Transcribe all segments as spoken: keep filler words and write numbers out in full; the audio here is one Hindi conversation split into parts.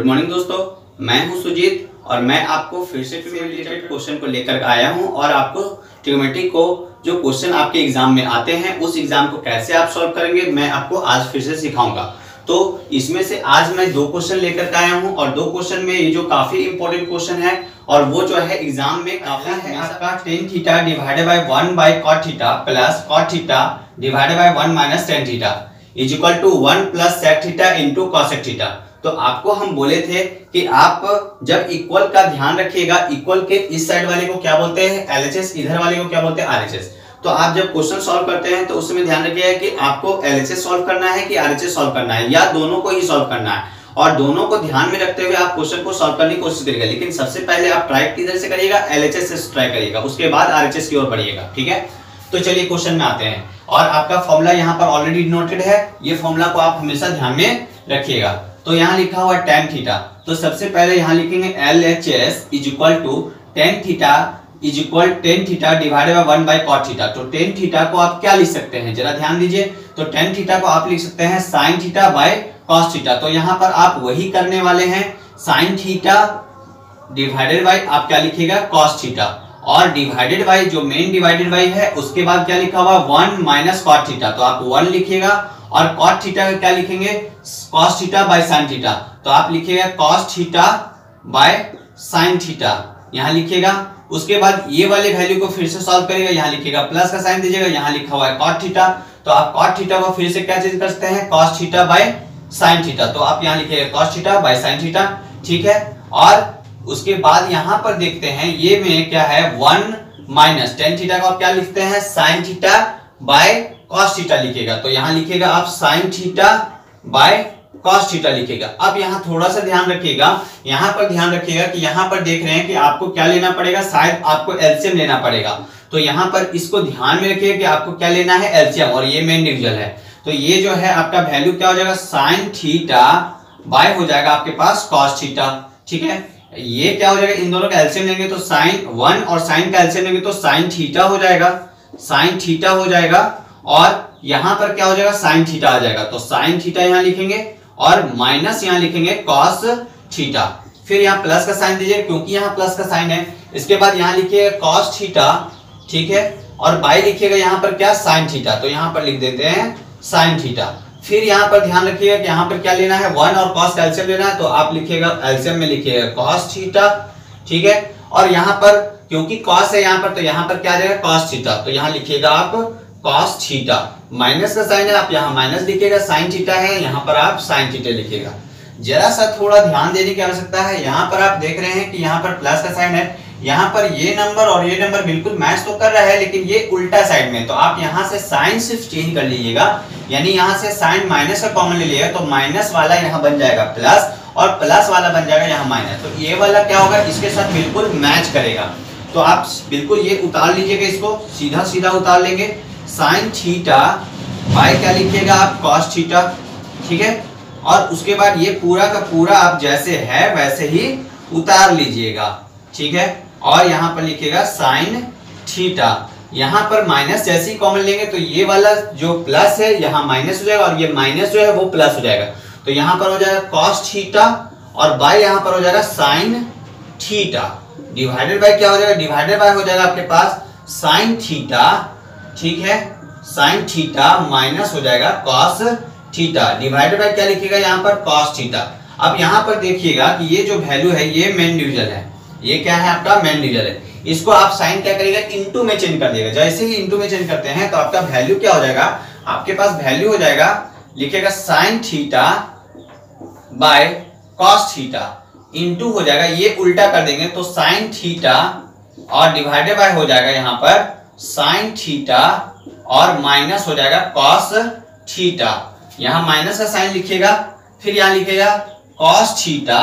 गुड मॉर्निंग दोस्तों, मैं हूं सुजीत और मैं आपको फिर से रिलेटेड क्वेश्चन को लेकर आया हूं और आपको ट्रिग्नोमेट्री को जो क्वेश्चन आपके एग्जाम में आते हैं उस एग्जाम को कैसे आप सॉल्व करेंगे मैं आपको आज फिर से सिखाऊंगा। तो इसमें से आज मैं दो क्वेश्चन लेकर आया हूं और दो क्वेश्चन में ये जो काफी इंपॉर्टेंट क्वेश्चन है और वो जो है एग्जाम में काफी है आपका tan theta divided by one by cot theta plus cot theta divided by one minus tan theta is equal to one plus sec theta into cosec theta. तो आपको हम बोले थे कि आप जब इक्वल का ध्यान रखिएगा, इक्वल के इस साइड वाले को क्या बोलते हैं एलएचएस, इधर वाले को क्या बोलते हैं आरएचएस। तो आप जब क्वेश्चन सॉल्व करते हैं तो उसमें ध्यान रखिएगा कि आपको एलएचएस सॉल्व करना है कि आरएचएस सॉल्व करना है या दोनों को ही सॉल्व करना है, और दोनों को ध्यान में रखते हुए आप क्वेश्चन को सॉल्व करने की कोशिश करिएगा। लेकिन सबसे पहले आप ट्राई किधर से करिएगा, एलएचएस से ट्राई करिएगा, उसके बाद आरएचएस की ओर बढ़िएगा। ठीक है, तो चलिए क्वेश्चन में आते हैं और आपका फॉर्मूला यहाँ पर ऑलरेडी नोटेड है, ये फॉर्मूला को आप हमेशा ध्यान में रखिएगा। तो यहाँ लिखा हुआ tan थीटा, तो सबसे पहले यहाँ लिखेंगे L H S is equal to tan theta is equal tan theta divided by one by cot theta. तो टेन थीटा को आप क्या लिख सकते हैं, जरा ध्यान दीजिए। तो टेन थीटा को आप लिख सकते हैं sine theta by cos theta. तो यहाँ पर आप वही करने वाले हैं, साइन थीटा डिवाइडेड बाय आप क्या लिखिएगा कॉस थीटा, और डिवाइडेड बाय जो मेन डिवाइडेड बाय है उसके बाद क्या लिखा हुआ वन माइनस कॉट थीटा। तो आप वन लिखिएगा और कॉट थीटा का क्या लिखेंगे cos theta by sine theta. तो आप लिखिएगा cos theta by sine theta यहां लिखिएगा। उसके बाद ये वाले वैल्यू को फिर से सॉल्व करिएगा, यहां लिखिएगा प्लस का साइन दीजिएगा, यहां लिखा हुआ है कॉट थीटा। तो आप कॉट थीटा को फिर से क्या चेंज कर सकते हैं cos theta by sine theta. तो आप यहां लिखिएगा cos theta by sine theta. ठीक है, और उसके बाद यहां पर देखते हैं ये में क्या है वन माइनस टेन थीटा को आप क्या लिखते हैं sine theta by cos theta लिखेगा। तो यहां लिखेगा आप sine theta by cos theta लिखेगा। अब यहां थोड़ा सा ध्यान रखिएगा, यहां पर ध्यान रखिएगा कि यहां पर देख रहे हैं कि आपको क्या लेना पड़ेगा, शायद आपको एलसीएम लेना पड़ेगा। तो यहां पर इसको ध्यान में रखिए कि आपको क्या लेना है एलसीएम, और ये मेन डिविजन है। तो ये जो है आपका वैल्यू क्या हो जाएगा साइन थीटा बाय हो जाएगा आपके पास कॉस थीटा। ठीक है, ये क्या हो जाएगा इन दोनों का एलसीएम लेंगे तो साइन वन और साइन का एलसीएम लेंगे तो साइन थीटा हो जाएगा, साइन थीटा हो जाएगा, और यहां पर क्या हो जाएगा साइन थीटा आ जाएगा। तो साइन थीटा यहां लिखेंगे और माइनस यहां लिखेंगे कॉस थीटा, फिर यहां प्लस का साइन दीजिए क्योंकि यहां प्लस का साइन है। इसके बाद यहां लिखिएगा कॉस थीटा, ठीक है, और बाय लिखिएगा यहां पर क्या साइन थीटा। तो यहां पर लिख देते हैं साइन थीटा। फिर यहां पर ध्यान रखिएगा कि यहां पर क्या लेना है वन और कॉस का एलसीएम लेना है। तो आप लिखिएगा एलसीएम में लिखिएगा कॉस थीटा। ठीक है, और यहां पर क्योंकि कॉस है यहां पर तो यहां पर क्या आ जाएगा कॉस थीटा। तो यहां लिखिएगा आप कॉस थीटा, माइनस का साइन है आप यहां माइनस लिखिएगा, साइन थीटा है यहां पर आप साइन थीटा लिखिएगा। जरा सा थोड़ा ध्यान देने की आवश्यकता है, यहां पर आप देख रहे हैं कि यहां पर प्लस का साइन है, यहां पर ये नंबर और ये नंबर बिल्कुल मैच तो कर रहा है लेकिन ये उल्टा साइड में। तो आप यहां से साइन सिर्फ चेंज कर लीजिएगा, यानी यहां से साइन माइनस का कॉमन ले लिएगा तो माइनस वाला यहां बन जाएगा प्लस और प्लस वाला बन जाएगा यहां माइनस। तो ये वाला क्या होगा इसके साथ बिल्कुल मैच करेगा। तो आप बिल्कुल ये उतार लीजिएगा, इसको सीधा सीधा उतार लेंगे साइन थीटा बाय क्या लिखिएगा आप कॉस थीटा। ठीक है, और उसके बाद ये पूरा का पूरा आप जैसे है वैसे ही उतार लीजिएगा। ठीक है, और यहां पर लिखिएगा साइन थीटा, यहां पर माइनस जैसे ही कॉमन लेंगे तो ये वाला जो प्लस है यहां माइनस हो जाएगा और ये माइनस जो है वो प्लस हो जाएगा। तो यहां पर हो जाएगा कॉस थीटा और बाय यहां पर हो जाएगा साइन थीटा, डिवाइडेड बाय क्या हो जाएगा डिवाइडेड बाय हो जाएगा आपके पास साइन थीटा। ठीक है, साइन थीटा माइनस हो जाएगा कॉस थीटा, डिवाइडेड बाय क्या लिखिएगा यहाँ पर कॉस थीटा। अब यहाँ पर देखिएगा कि ये जो वैल्यू है ये मेन डिवीजन है, ये क्या है आपका मेन डिवीजन है। इसको आप साइन क्या करिएगा इनटू में चेंज कर दिएगा। जैसे ही इनटू में चेंज करते हैं तो आपका वैल्यू क्या हो जाएगा, आपके पास वैल्यू हो जाएगा लिखिएगा sine theta by cos theta into हो जाएगा, ये उल्टा कर देंगे तो साइन थीटा और डिवाइडेड बाय हो जाएगा यहाँ पर साइन थीटा और माइनस हो जाएगा कॉस थीटा। यहां माइनस का साइन लिखिएगा, फिर यहां लिखिएगा cos theta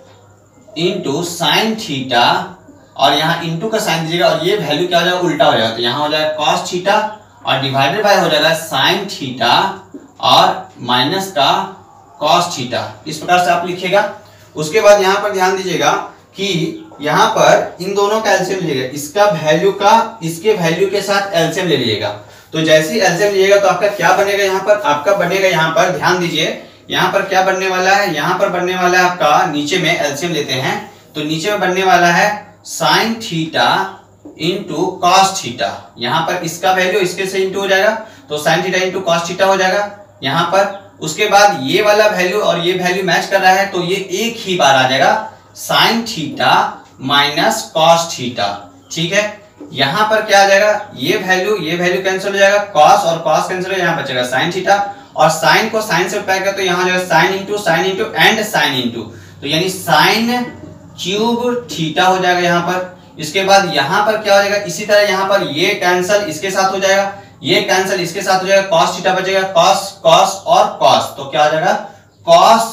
into sine theta और यहां इंटू का साइन दीजिएगा और ये वैल्यू क्या हो जाएगा उल्टा हो जाएगा। तो यहां हो जाएगा कॉस थीटा और डिवाइडेड बाय हो जाएगा साइन थीटा और माइनस का कॉस थीटा। इस प्रकार से आप लिखिएगा। उसके बाद यहां पर ध्यान दीजिएगा कि यहां पर इन दोनों का एलसीएम लीजिएगा, इसका वैल्यू का इसके वैल्यू के साथ एलसीएम ले लीजिएगा। तो जैसे ही एलसीएम लीजिएगा तो आपका क्या बनेगा यहाँ पर आपका बनेगा यहाँ पर ध्यान दीजिए यहाँ पर क्या बनने वाला है, यहाँ पर बनने वाला है आपका, नीचे में एलसीएम लेते हैं तो नीचे में बनने वाला है sine theta into cos theta. यहाँ पर इसका वैल्यू इसके से इंटू हो जाएगा तो sine theta into cos theta हो जाएगा यहाँ पर। उसके बाद ये वाला वैल्यू और ये वैल्यू मैच कर रहा है तो ये एक ही बार आ जाएगा sine theta minus cos theta. ठीक है, यहाँ पर क्या आ जाएगा, ये वैल्यू ये वैल्यू कैंसिल हो जाएगा, कॉस और कॉस कैंसिल हो जाएगा, यहाँ बचेगा साइन थीटा और साइन को साइन से पैक तो यहाँ जाएगा sine into sine into and sine into, तो यानी साइन क्यूब थीटा हो जाएगा यहाँ पर। इसके बाद यहाँ पर क्या हो जाएगा, इसी तरह यहाँ पर ये कैंसिल इसके साथ हो जाएगा, ये कैंसिल इसके साथ हो जाएगा, कॉस थीटा बचेगा, कॉस कॉस और कॉस, तो क्या हो जाएगा कॉस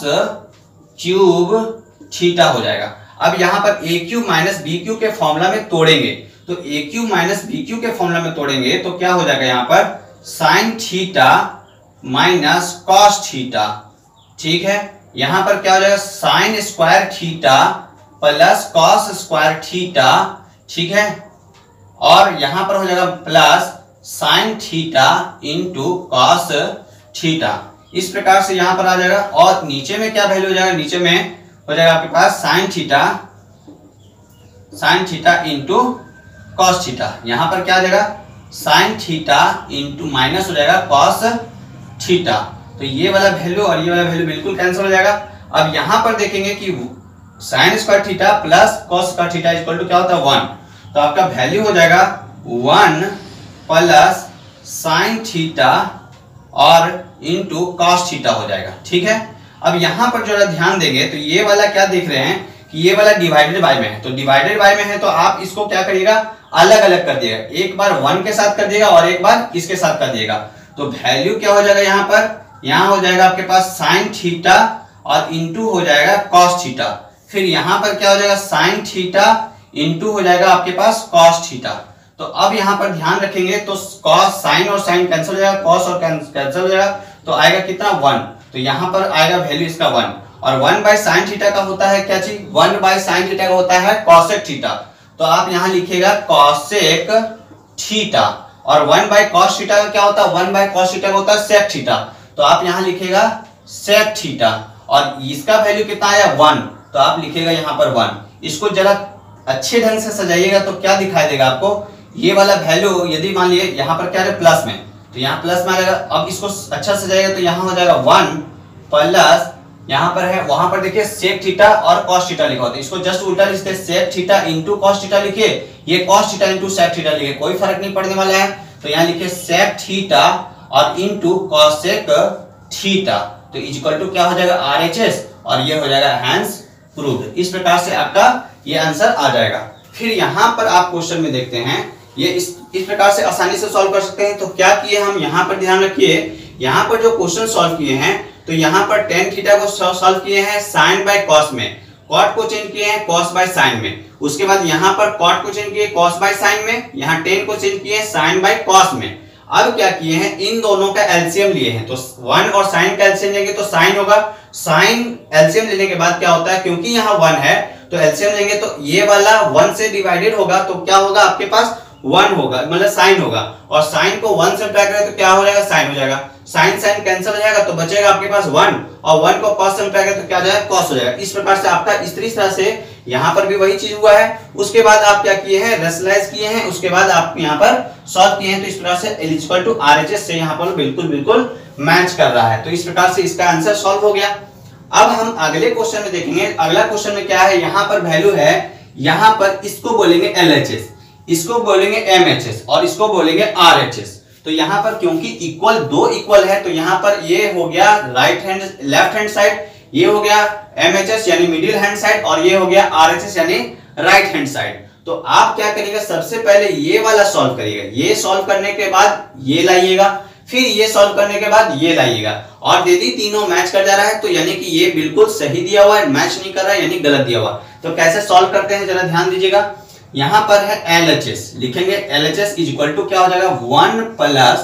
क्यूब थीटा हो जाएगा। अब यहाँ पर A cube minus B cube के फॉर्मूला में तोड़ेंगे तो A cube minus B cube के फॉर्मूला में तोड़ेंगे तो क्या हो जाएगा यहाँ पर sine theta minus cos theta. ठीक है, यहाँ पर क्या हो जाएगा sine square theta plus cos square theta. ठीक है, और यहाँ पर हो जाएगा plus sine theta into cos theta. इस प्रकार से यहाँ पर आ जाएगा और नीचे में क्या वैल्यू हो जाएगा, नीचे में हो जाएगा आपके पास sine theta sine theta into cos theta. यहाँ पर क्या आ जाएगा साइन थीटा इंटू माइनस हो जाएगा कॉस थीटा, तो ये वाला वैल्यू और ये वाला वैल्यू बिल्कुल कैंसिल हो जाएगा। अब यहाँ पर देखेंगे कि sine square theta plus cos square theta equal to क्या होता है वन, तो आपका वैल्यू हो जाएगा वन प्लस साइन थीटा और इंटू कॉस थीटा हो जाएगा। ठीक है, अब यहाँ पर जो ध्यान देंगे तो ये वाला क्या देख रहे हैं कि ये वाला डिवाइडेड बाय में है, तो डिवाइडेड बाय में है तो आप इसको क्या करिएगा अलग अलग कर दिएगा, एक बार वन के साथ कर दिएगा और एक बार इसके साथ कर दिएगा, तो वैल्यू क्या हो जाएगा यहाँ पर, यहाँ हो जाएगा आपके पास साइन थीटा और इंटू हो जाएगा कॉस थीटा। फिर यहाँ पर क्या हो जाएगा साइन थीटा इंटू हो जाएगा आपके पास कॉस थीटा। तो अब यहाँ पर ध्यान रखेंगे तो कॉस साइन और साइन कैंसिल हो जाएगा, कॉस और कैंसिल हो जाएगा, तो आएगा कितना वन, तो यहाँ पर आएगा वैल्यू इसका वन और वन बाय साइन थीटा का होता है क्या चीज, वन बाय साइन थीटा का होता है कॉसेक थीटा, तो आप यहाँ लिखिएगा कॉसेक थीटा और वन बाय कॉस थीटा का क्या होता है, वन बाय कॉस थीटा का होता है सेक थीटा, तो आप यहाँ लिखिएगा सेक थीटा और इसका वैल्यू कितना आया वन, तो आप लिखिएगा यहाँ पर वन। इसको जरा अच्छे ढंग से सजाइएगा तो क्या दिखाई देगा आपको, ये वाला वैल्यू यदि मान लिए यहाँ पर क्या है प्लस में, तो यहाँ प्लस में आ जाएगा। अब इसको अच्छा सजाएगा तो यहाँ हो जाएगा वन प्लस यहाँ पर है, वहां पर देखिए सेक थीटा और कॉस थीटा लिखा होता है, इसको जस्ट उल्टा लिखते हैं sec theta into cos theta लिखिए, ये cos theta into sec theta लिखिए, कोई फर्क नहीं पड़ने वाला है, तो यहाँ लिखिए सेक थीटा और इंटू कॉसेक थीटा, तो इक्वल टू क्या हो जाएगा आरएचएस और ये हो जाएगा हैंस प्रूव्ड। इस प्रकार से आपका ये आंसर आ जाएगा। फिर यहाँ पर आप क्वेश्चन में देखते हैं ये इस इस प्रकार से आसानी से सॉल्व कर सकते हैं। तो क्या किए हम यहाँ पर ध्यान रखिए, यहाँ पर जो क्वेश्चन सॉल्व किए हैं तो यहाँ पर टेन थीटा को सॉल्व किए हैं साइन बाय कॉस में, कॉट को चेंज किए हैं कॉस बाय साइन में, उसके बाद यहाँ पर कॉट को चेंज किए कॉस बाय साइन में, यहाँ टेन को चेंज किए साइन बाय कॉस में। अब क्या किए हैं इन दोनों का एलसीएम लिए हैं, तो वन और साइन का एलसीएम लेंगे तो साइन होगा, साइन एलसीएम लेने के बाद क्या होता है क्योंकि यहाँ वन है तो एलसीएम लेंगे तो ये वाला वन से डिवाइडेड होगा तो क्या होगा आपके पास वन होगा, मतलब साइन होगा, और साइन को वन से सब्ट्रैक्ट करें तो क्या हो जाएगा साइन हो जाएगा, साइन साइन कैंसिल हो जाएगा तो बचेगा आपके पास वन और वन को कॉस से सब्ट्रैक्ट करें तो क्या हो जाएगा कॉस हो जाएगा। इस प्रकार से आपका इस तरह से यहाँ पर भी वही चीज हुआ है। उसके बाद आप क्या किए हैं रेशनलाइज किए हैं, उसके बाद आप यहाँ पर सॉल्व किए हैं, तो इस प्रकार से L इक्वल टू आरएचएस से यहाँ पर बिल्कुल बिल्कुल मैच कर रहा है, तो इस प्रकार से इसका आंसर सॉल्व हो गया। अब हम अगले क्वेश्चन में देखेंगे, अगला क्वेश्चन में क्या है, यहाँ पर वैल्यू है, यहाँ पर इसको बोलेंगे एलएचएस, इसको बोलेंगे एमएचएस और इसको बोलेंगे आरएचएस। तो यहाँ पर क्योंकि इक्वल दो इक्वल है तो यहाँ पर ये हो गया right hand left hand side, ये हो गया एमएचएस यानी मिडिल हैंड साइड और ये हो गया आरएचएस यानी राइट हैंड साइड। तो आप क्या करिएगा सबसे पहले ये वाला सॉल्व करिएगा, ये सॉल्व करने के बाद ये लाइएगा, फिर ये सॉल्व करने के बाद ये लाइएगा, और यदि तीनों मैच कर जा रहा है तो यानी कि ये बिल्कुल सही दिया हुआ है, मैच नहीं कर रहा है यानी गलत दिया हुआ। तो कैसे सॉल्व करते हैं जरा ध्यान दीजिएगा। यहाँ पर है L H S, लिखेंगे L H S is equal to क्या हो जाएगा one plus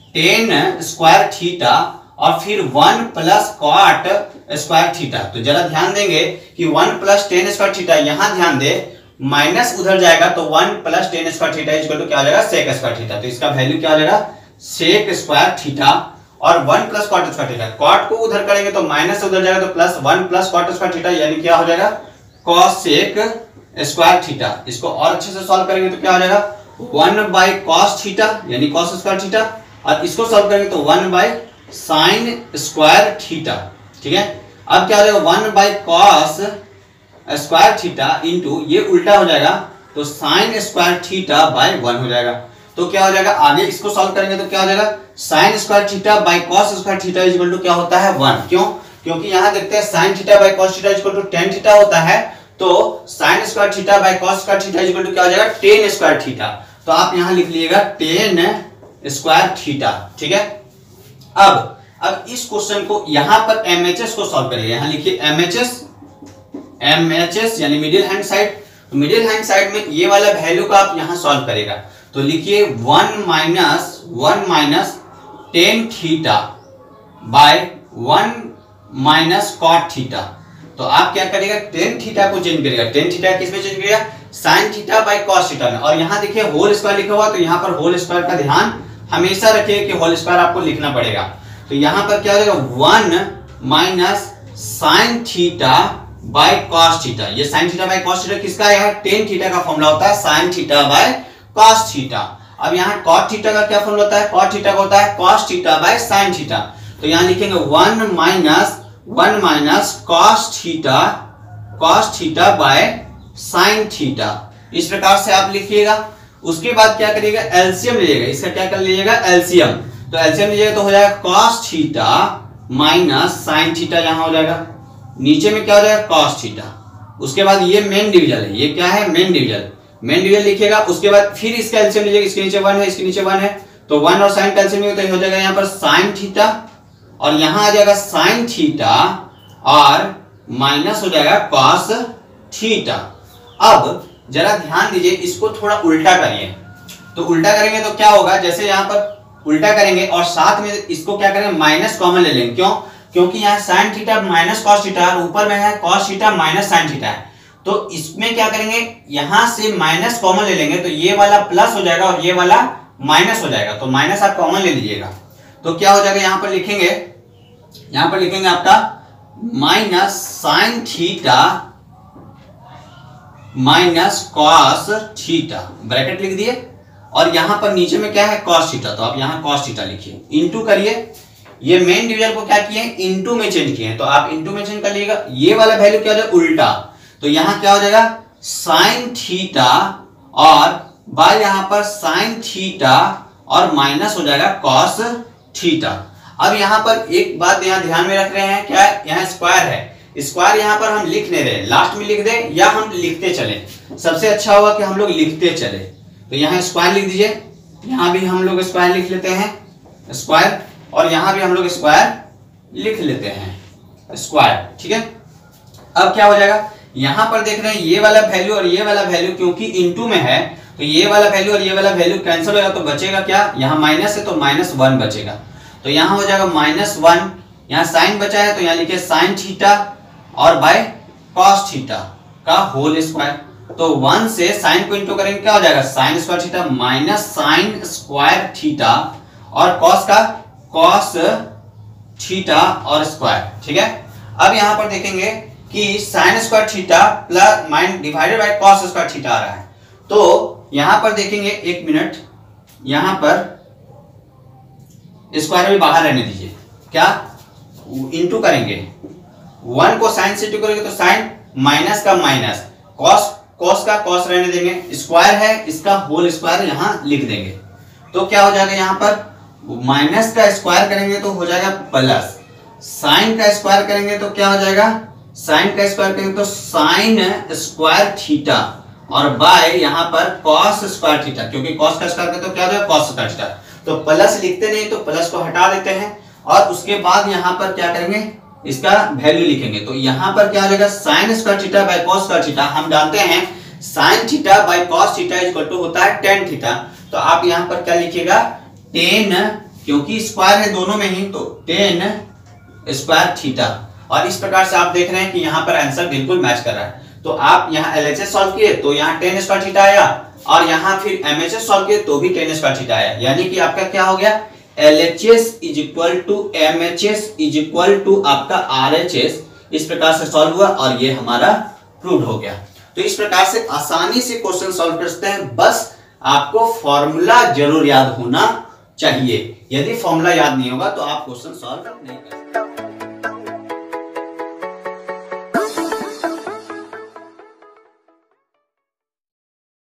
tan square theta और फिर one plus cot square theta. तो जरा ध्यान देंगे कि one plus tan square theta, यहाँ ध्यान दे माइनस उधर जाएगा तो one plus tan square theta is equal to क्या हो जाएगा सेक स्क्वायर थीटा। तो इसका वैल्यू क्या हो जाएगा सेक स्क्वायर थीटा और one plus cot square theta. Cot को उधर करेंगे तो माइनस से उधर जाएगा तो plus one plus cot square theta, यानी क्या हो जाएगा कॉस सेक स्क्वायर थीटा। इसको और अच्छे से सॉल्व करेंगे तो क्या हो जाएगा वन बाई कॉस थीटा यानी कॉस स्क्वायर थीटा, और इसको सॉल्व करेंगे तो one by sine square theta. ठीक है, अब क्या हो जाएगा one by cos square theta into ये उल्टा हो जाएगा तो sine square theta by one हो जाएगा। तो क्या हो जाएगा आगे इसको सॉल्व करेंगे तो क्या हो जाएगा sine square theta by cos square theta is equal to क्या होता है वन। क्यों? क्योंकि यहां देखते हैं sine theta by cos theta is equal to tan theta होता है, तो sine square theta by cos square theta is equal to क्या हो जाएगा टेन स्क्वायर थीटा। तो आप यहां लिख लीजिएगा टेन स्क्वायर थीटा। ठीक है, अब अब इस क्वेश्चन को यहां पर एमएचएस को सॉल्व करिए। यहां लिखिए एमएचएस, एमएचएस यानी मिडिल हैंड साइड। तो मिडिल हैंड साइड में ये वाला वैल्यू का आप यहां सॉल्व करेगा तो लिखिए one minus one minus tan theta by one minus cot theta. तो आप क्या करेगा टेन थीटा को चेंज करेगा, टेन थीटा किस में चेंज करेगा sine theta by cos theta में, और यहां देखिए होल स्क्वायर लिखा हुआ तो यहां पर होल स्क्वायर का ध्यान हमेशा रखिए कि होल स्क्वायर आपको लिखना पड़ेगा। तो यहां पर क्या हो जाएगा one minus sine theta by cos theta. ये sine theta by cos theta किसका है टेन थीटा का फॉर्मूला होता है sine theta by cos theta. अब यहाँ कॉट थीटा का क्या फॉर्मूला होता है कॉट थीटा का होता है cos theta by sine theta. तो यहाँ लिखेंगे one minus one minus cos theta cos theta by sine theta. इस प्रकार से आप लिखिएगा। उसके बाद क्या करिएगा एलसीएम लीजिएगा, इसका क्या कर लीजिएगा एलसीएम। तो एलसीएम लीजिएगा तो हो जाएगा cos theta minus sine theta, यहाँ हो जाएगा नीचे में क्या हो जाएगा कॉस थीटा। उसके बाद ये मेन डिवीजन है, ये क्या है मेन डिवीजन, मेन डिवीजन लिखिएगा। उसके बाद फिर इसका एलसीएम लीजिएगा, इसके नीचे वन है इसके नीचे वन है तो वन और साइन का एलसीएम तो हो जाएगा यहाँ पर साइन थीटा, और यहाँ आ जाएगा साइन थीटा और माइनस हो जाएगा कॉस थीटा। अब जरा ध्यान दीजिए, इसको थोड़ा उल्टा करिए। तो उल्टा करेंगे तो क्या होगा, जैसे यहाँ पर उल्टा करेंगे और साथ में इसको क्या करेंगे माइनस कॉमन ले लेंगे। क्यों? क्योंकि यहाँ sine theta minus cos theta और ऊपर में है cos theta minus sine theta है। तो इसमें क्या करेंगे यहां से माइनस कॉमन ले लेंगे तो ये वाला प्लस हो जाएगा और ये वाला माइनस हो जाएगा। तो माइनस आप कॉमन ले लीजिएगा तो क्या हो जाएगा यहां पर लिखेंगे यहां पर लिखेंगे आपका minus sine theta minus cos theta, bracket लिख दिए, और यहां पर नीचे में क्या है कॉस थीटा, तो आप यहां कॉस थीटा लिखिए, इंटू करिए। ये मेन डिवीजन को क्या किए इंटू में चेंज किए, तो आप इंटू में चेंज कर लीजिएगा। ये वाला वैल्यू क्या हो जाएगा उल्टा, तो यहां क्या हो जाएगा साइन थीटा और बाय यहां पर साइन थीटा और माइनस हो जाएगा कॉस थीटा। अब यहां पर एक बात यहां ध्यान में रख रहे हैं, क्या यहां स्क्वायर है, स्क्वायर यहां पर हम लिख नहीं रहे, लास्ट में लिख दे या हम लिखते चले, सबसे अच्छा होगा कि हम लोग लिखते चले। तो यहां स्क्वायर लिख दीजिए, यहां भी हम लोग स्क्वायर लिख लेते हैं स्क्वायर, और यहां भी हम लोग स्क्वायर लिख लेते हैं स्क्वायर। ठीक है, अब क्या हो जाएगा यहां पर देख रहे हैं ये वाला वैल्यू और ये वाला वैल्यू क्योंकि इनटू में है तो ये वाला वैल्यू और ये वाला वैल्यू कैंसिल होगा, तो बचेगा क्या, यहाँ माइनस है तो माइनस वन बचेगा। तो यहाँ हो जाएगा माइनस वन, यहाँ साइन बचा है तो यहाँ लिखिए साइन थीटा और बाय कॉस थीटा का होल स्क्वायर। तो वन से साइन को इंटू करेंगे क्या हो जाएगा sine square theta minus sine square theta और कॉस का कॉस थीटा और स्क्वायर। ठीक है, अब यहां पर देखेंगे कि sine square theta plus mine divided by cos square theta आ रहा है। तो यहां पर देखेंगे एक मिनट, यहां पर स्क्वायर भी बाहर रहने दीजिए, क्या इंटू करेंगे, वन को साइन से इंटू करेंगे तो साइन माइनस का माइनस कॉस कॉस का कॉस रहने देंगे, स्क्वायर है इसका होल स्क्वायर यहां लिख देंगे। तो क्या हो जाएगा यहां पर माइनस का स्क्वायर करेंगे तो हो जाएगा प्लस, साइन का स्क्वायर करेंगे तो क्या हो जाएगा साइन का स्क्वायर करेंगे तो साइन स्क्वायर थीटा और बाय यहां पर कॉस स्क्वायर थीटा, क्योंकि कॉस का स्क्वायर करते तो क्या हो जाएगा कॉस स्क्वायर थीटा। तो प्लस लिखते नहीं तो प्लस को हटा देते हैं और उसके बाद यहां पर क्या करेंगे इसका वैल्यू लिखेंगे। तो यहां पर क्या हो जाएगा sine square theta by cos square theta, हम जानते हैं sine theta by cos theta equal to होता है टेन थीटा। तो आप यहां पर क्या लिखिएगा टेन, क्योंकि स्क्वायर है दोनों में ही, तो टेन स्क्वायर थीटा। और इस प्रकार से आप देख रहे हैं कि यहाँ पर आंसर बिल्कुल मैच कर रहा है। तो आप यहाँ एलएचएस सॉल्व किए तो यहाँ टेन स्क्वायर थीटा आया और यहाँ फिर एमएचएस सॉल्व किए तो भी टेन स्क्वायर थीटा आया, यानी कि आपका क्या हो गया L H S is equal to M H S is equal to आपका आर एच एस, इस प्रकार से सॉल्व हुआ और ये हमारा प्रूव हो गया। तो इस प्रकार से आसानी से क्वेश्चन सॉल्व कर सकते हैं, बस आपको फॉर्मूला जरूर याद होना चाहिए। यदि फॉर्मूला याद नहीं होगा तो आप क्वेश्चन सॉल्व नहीं कर सकते।